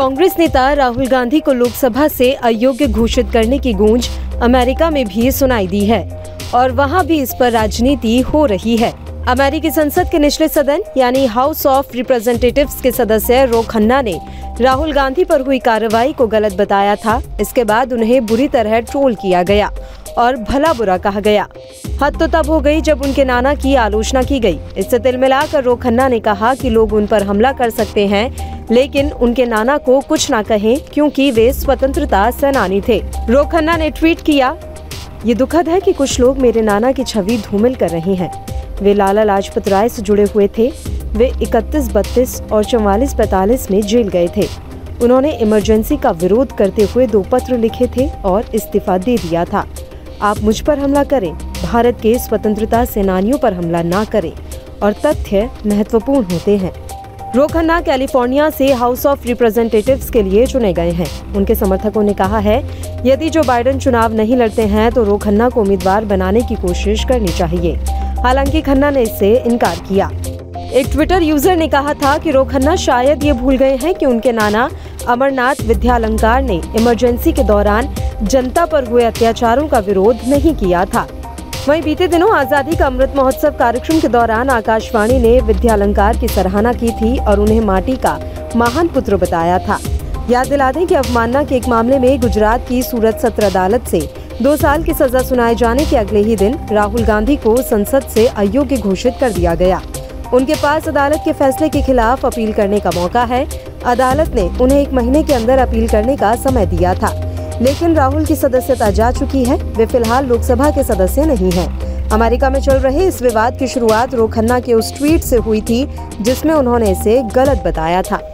कांग्रेस नेता राहुल गांधी को लोकसभा से अयोग्य घोषित करने की गूंज अमेरिका में भी सुनाई दी है और वहां भी इस पर राजनीति हो रही है। अमेरिकी संसद के निचले सदन यानी हाउस ऑफ रिप्रेजेंटेटिव्स के सदस्य रो खन्ना ने राहुल गांधी पर हुई कार्रवाई को गलत बताया था। इसके बाद उन्हें बुरी तरह ट्रोल किया गया और भला बुरा कहा गया। हद तो तब हो गई जब उनके नाना की आलोचना की गई। इससे तिलमिलाकर रो खन्ना ने कहा कि लोग उन पर हमला कर सकते हैं, लेकिन उनके नाना को कुछ ना कहें क्योंकि वे स्वतंत्रता सेनानी थे। रो खन्ना ने ट्वीट किया, ये दुखद है कि कुछ लोग मेरे नाना की छवि धूमिल कर रहे हैं। वे लाला लाजपत राय से जुड़े हुए थे। वे 31-32 और 44-45 में जेल गए थे। उन्होंने इमरजेंसी का विरोध करते हुए 2 पत्र लिखे थे और इस्तीफा दे दिया था। आप मुझ पर हमला करें, भारत के स्वतंत्रता सेनानियों पर हमला ना करें, और तथ्य महत्वपूर्ण होते हैं। रो खन्ना कैलिफोर्निया से हाउस ऑफ रिप्रेजेंटेटिव्स के लिए चुने गए हैं। उनके समर्थकों ने कहा है, यदि जो बाइडेन चुनाव नहीं लड़ते हैं तो रो खन्ना को उम्मीदवार बनाने की कोशिश करनी चाहिए। हालांकि खन्ना ने इससे इनकार किया। एक ट्विटर यूजर ने कहा था कि रो खन्ना शायद ये भूल गए हैं कि उनके नाना अमरनाथ विद्यालंकार ने इमरजेंसी के दौरान जनता पर हुए अत्याचारों का विरोध नहीं किया था। वहीं बीते दिनों आजादी का अमृत महोत्सव कार्यक्रम के दौरान आकाशवाणी ने विद्यालंकार की सराहना की थी और उन्हें माटी का महान पुत्र बताया था। याद दिला दें कि अवमानना के एक मामले में गुजरात की सूरत सत्र अदालत से 2 साल की सजा सुनाए जाने के अगले ही दिन राहुल गांधी को संसद से अयोग्य घोषित कर दिया गया। उनके पास अदालत के फैसले के खिलाफ अपील करने का मौका है। अदालत ने उन्हें 1 महीने के अंदर अपील करने का समय दिया था, लेकिन राहुल की सदस्यता जा चुकी है। वे फिलहाल लोकसभा के सदस्य नहीं हैं। अमेरिका में चल रहे इस विवाद की शुरुआत रो खन्ना के उस ट्वीट से हुई थी जिसमें उन्होंने इसे गलत बताया था।